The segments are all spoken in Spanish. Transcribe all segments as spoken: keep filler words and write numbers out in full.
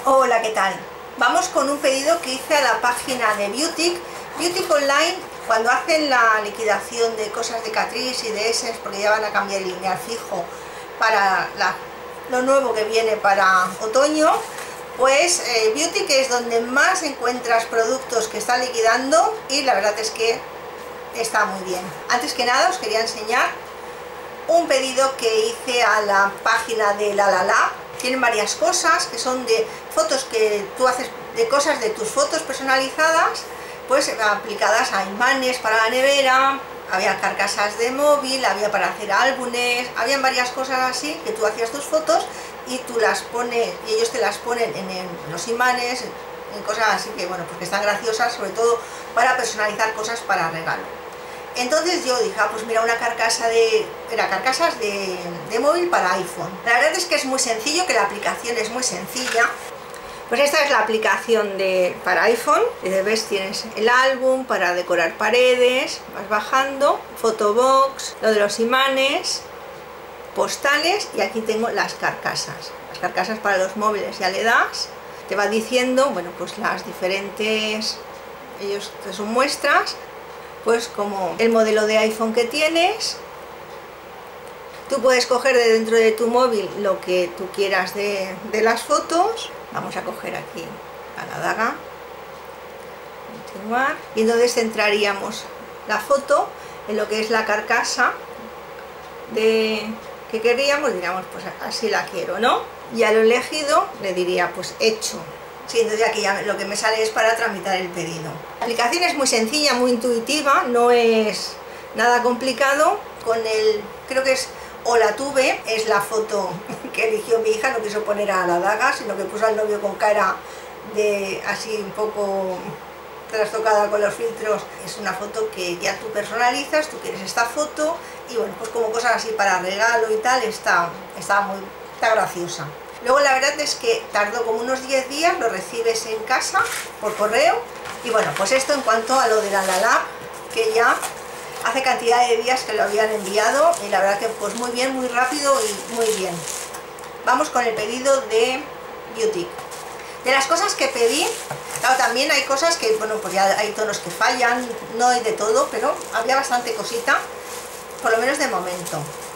Hola, ¿qué tal? Vamos con un pedido que hice a la página de Beautic. Beautic Online, cuando hacen la liquidación de cosas de Catrice y de Essence, porque ya van a cambiar el lineal fijo para la, lo nuevo que viene para otoño, pues eh, Beautic es donde más encuentras productos que están liquidando y la verdad es que está muy bien. Antes que nada os quería enseñar un pedido que hice a la página de La La La. Tienen varias cosas que son de fotos que tú haces, de cosas de tus fotos personalizadas, pues aplicadas a imanes para la nevera, había carcasas de móvil, había para hacer álbumes, habían varias cosas así que tú hacías tus fotos y tú las pones, y ellos te las ponen en, en los imanes, en cosas así que bueno, pues que están graciosas, sobre todo para personalizar cosas para regalo. Entonces yo dije, ah, pues mira, una carcasa de... era carcasas de, de móvil para iPhone. La verdad es que es muy sencillo, que la aplicación es muy sencilla. Pues esta es la aplicación de, para iPhone. Y ves, tienes el álbum para decorar paredes, vas bajando, Photobox, lo de los imanes, postales, y aquí tengo las carcasas. Las carcasas para los móviles ya le das, te va diciendo, bueno, pues las diferentes... ellos te son muestras, pues como el modelo de iPhone que tienes. Tú puedes coger de dentro de tu móvil lo que tú quieras de, de las fotos. Vamos a coger aquí a la daga, continuar, y entonces centraríamos la foto en lo que es la carcasa de que queríamos, diríamos pues así la quiero, ¿no? Ya lo he elegido, le diría pues hecho. Sí, entonces aquí ya lo que me sale es para tramitar el pedido. La aplicación es muy sencilla, muy intuitiva, no es nada complicado. Con el, creo que es o la tuve, es la foto que eligió mi hija, no quiso poner a la daga, sino que puso al novio con cara de así un poco trastocada con los filtros. Es una foto que ya tú personalizas, tú quieres esta foto y bueno, pues como cosas así para regalo y tal, está, está muy está graciosa. Luego la verdad es que tardó como unos diez días, lo recibes en casa por correo. Y bueno, pues esto en cuanto a lo de La La La, que ya hace cantidad de días que lo habían enviado y la verdad que pues muy bien, muy rápido y muy bien. Vamos con el pedido de Beautic. De las cosas que pedí, claro, también hay cosas que, bueno, pues ya hay tonos que fallan, no hay de todo, pero había bastante cosita, por lo menos de momento.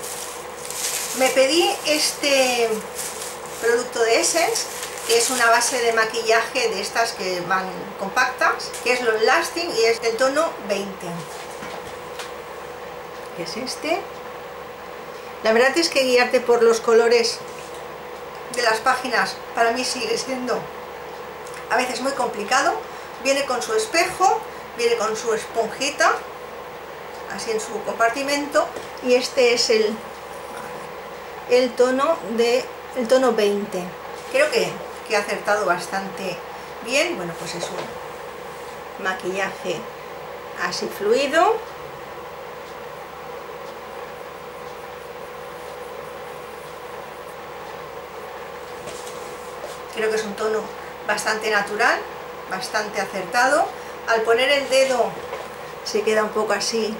Me pedí este producto de Essence, que es una base de maquillaje de estas que van compactas, que es Long Lasting y es del tono veinte. Que es este. La verdad es que guiarte por los colores de las páginas para mí sigue siendo a veces muy complicado. Viene con su espejo, viene con su esponjita, así en su compartimento, y este es el, el tono de el tono veinte. Creo que, que he acertado bastante bien. Bueno, pues es un maquillaje así fluido. Creo que es un tono bastante natural, bastante acertado. Al poner el dedo se queda un poco así,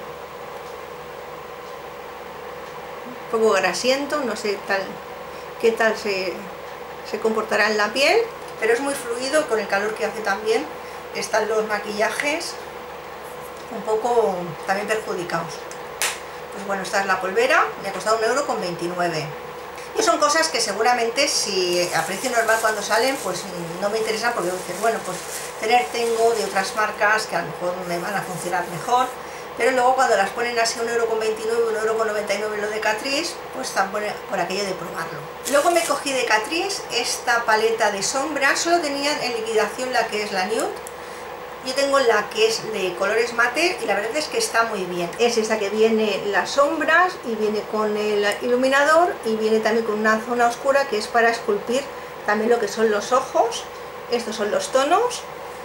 un poco grasiento, no sé tal qué tal se, se comportará en la piel, pero es muy fluido con el calor que hace también. Están los maquillajes un poco también perjudicados. Pues bueno, esta es la polvera, me ha costado un euro con veintinueve. Y son cosas que seguramente si a precio normal cuando salen pues no me interesan, porque dices, bueno, pues tener tengo de otras marcas que a lo mejor me van a funcionar mejor, pero luego cuando las ponen así un euro con veintinueve, un euro con noventa y nueve lo de Catrice, pues están por, por aquello de probarlo. Luego me cogí de Catrice esta paleta de sombras, solo tenían en liquidación la que es la nude. Yo tengo la que es de colores mate y la verdad es que está muy bien. Es esta que viene las sombras y viene con el iluminador y viene también con una zona oscura que es para esculpir también lo que son los ojos. Estos son los tonos.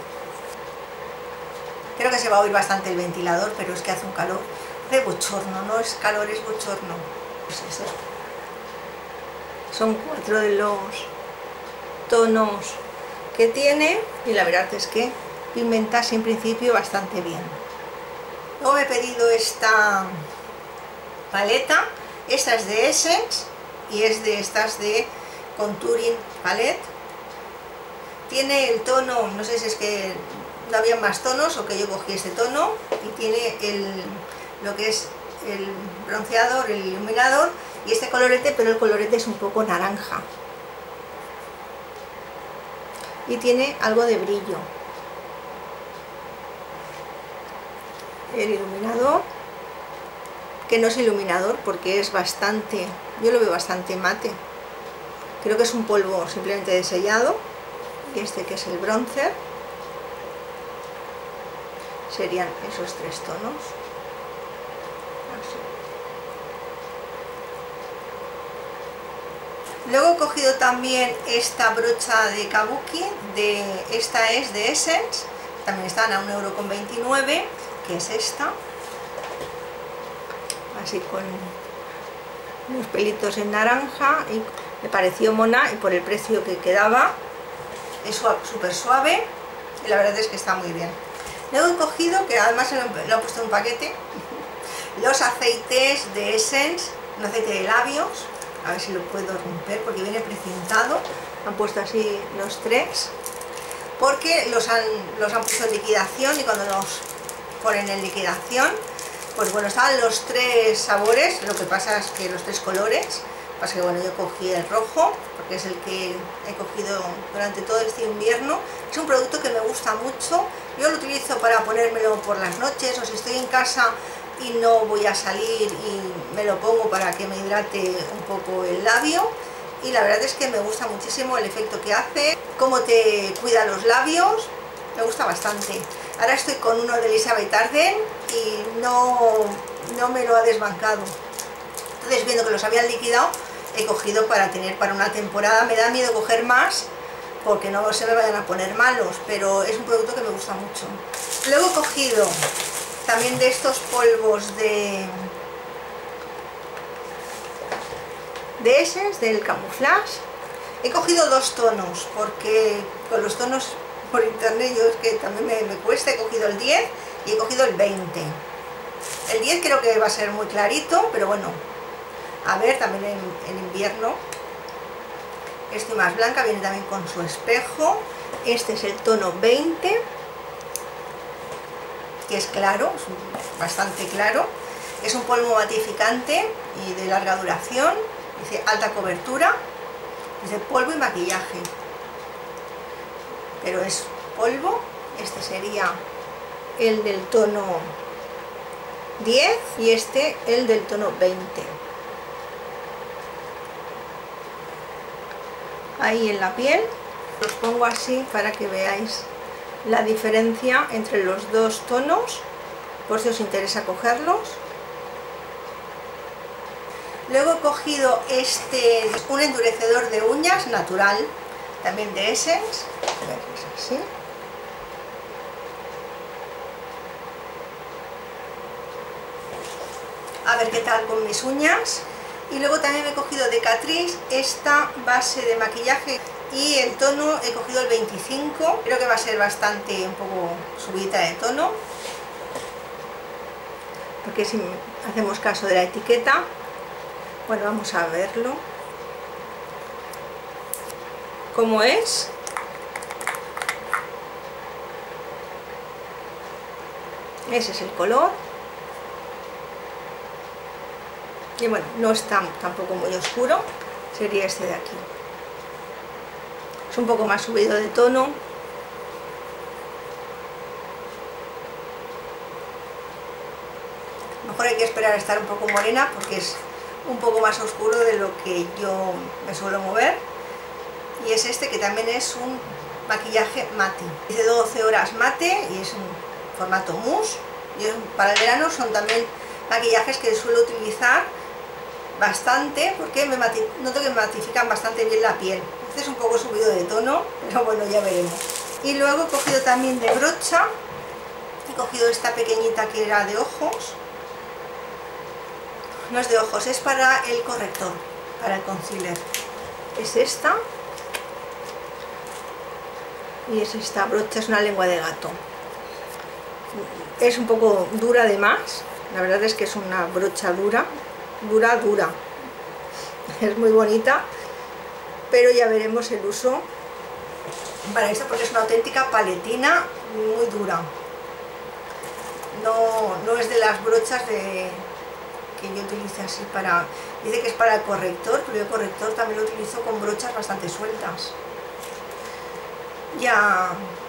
Creo que se va a oír bastante el ventilador, pero es que hace un calor de bochorno, no es calor, es bochorno. Pues eso. Son cuatro de los tonos que tiene y la verdad es que pigmenta así en principio bastante bien. Luego me he pedido esta paleta, esta es de Essence y es de estas de Contouring Palette. Tiene el tono, no sé si es que no había más tonos o que yo cogí este tono, y tiene el, lo que es el bronceador, el iluminador y este colorete, pero el colorete es un poco naranja y tiene algo de brillo. El iluminador, que no es iluminador porque es bastante, yo lo veo bastante mate, creo que es un polvo simplemente de sellado. Y este, que es el bronzer, serían esos tres tonos. Así. Luego he cogido también esta brocha de kabuki, de, esta es de Essence, también están a un euro con veintinueve, que es esta, así con unos pelitos en naranja, y me pareció mona y por el precio que quedaba. Es súper suave y la verdad es que está muy bien. Luego he cogido, que además lo he puesto en un paquete, los aceites de Essence, un aceite de labios, a ver si lo puedo romper porque viene precintado. Han puesto así los tres, porque los han, los han puesto en liquidación, y cuando los ponen en liquidación, pues bueno, estaban los tres sabores, lo que pasa es que los tres colores. Pasa que bueno, yo cogí el rojo, porque es el que he cogido durante todo este invierno. Es un producto que me gusta mucho, yo lo utilizo para ponérmelo por las noches, o si estoy en casa y no voy a salir, y me lo pongo para que me hidrate un poco el labio. Y la verdad es que me gusta muchísimo el efecto que hace, cómo te cuida los labios, me gusta bastante. Ahora estoy con uno de Elizabeth Arden y no, no me lo ha desbancado. Entonces, viendo que los habían liquidado, he cogido para tener para una temporada. Me da miedo coger más porque no se me vayan a poner malos, pero es un producto que me gusta mucho. Luego he cogido también de estos polvos de de Essence, del Camouflage. He cogido dos tonos porque con los tonos por internet yo es que también me, me cuesta. He cogido el diez y he cogido el veinte. El diez creo que va a ser muy clarito, pero bueno, a ver, también en, en invierno. Estoy más blanca, viene también con su espejo. Este es el tono veinte, que es claro, es bastante claro. Es un polvo matificante y de larga duración, dice alta cobertura, dice polvo y maquillaje, pero es polvo. Este sería el del tono diez y este el del tono veinte. Ahí en la piel los pongo así para que veáis la diferencia entre los dos tonos, por si os interesa cogerlos. Luego he cogido este, un endurecedor de uñas natural, también de Essence, es así. A ver qué tal con mis uñas. Y luego también he cogido de Catrice esta base de maquillaje y el tono he cogido el veinticinco, creo que va a ser bastante un poco subida de tono, porque si hacemos caso de la etiqueta, bueno, vamos a verlo cómo es. Ese es el color. Y bueno, no está tampoco muy oscuro, sería este de aquí. Es un poco más subido de tono. Mejor hay que esperar a estar un poco morena porque es un poco más oscuro de lo que yo me suelo mover. Y es este, que también es un maquillaje mate. Dice doce horas mate y es un formato mousse. Y para el verano son también maquillajes que suelo utilizar bastante porque me noto que me matifican bastante bien la piel. Este es un poco subido de tono, pero bueno, ya veremos. Y luego he cogido también de brocha, he cogido esta pequeñita que era de ojos. No es de ojos, es para el corrector, para el concealer. Es esta. Y es esta brocha, es una lengua de gato. Es un poco dura además, la verdad es que es una brocha dura, dura, dura. Es muy bonita, pero ya veremos el uso. para esto, porque es una auténtica paletina muy dura. No, no es de las brochas de, que yo utilice así para... Dice que es para el corrector, pero el corrector también lo utilizo con brochas bastante sueltas. Ya,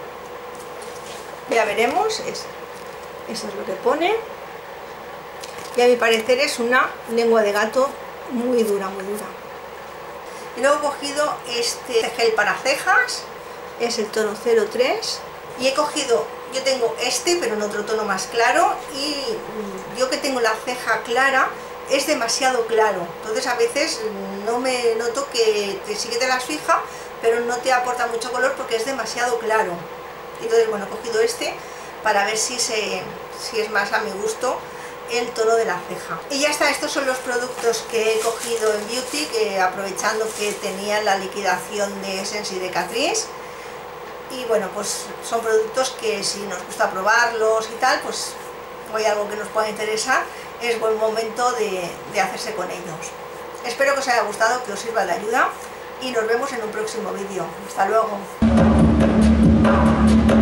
ya veremos, es, eso es lo que pone. Y a mi parecer es una lengua de gato muy dura, muy dura. Y luego he cogido este gel para cejas, es el tono cero tres, y he cogido, yo tengo este pero en otro tono más claro, y yo que tengo la ceja clara es demasiado claro, entonces a veces no me noto que te, sí que te las fija, pero no te aporta mucho color porque es demasiado claro. Entonces bueno, he cogido este para ver si, se, si es más a mi gusto el tono de la ceja. Y ya está, estos son los productos que he cogido en Beauty, que aprovechando que tenía la liquidación de Essence y de Catrice. Y bueno, pues son productos que si nos gusta probarlos y tal, pues o hay algo que nos pueda interesar, es buen momento de, de hacerse con ellos. Espero que os haya gustado, que os sirva de ayuda y nos vemos en un próximo vídeo. Hasta luego.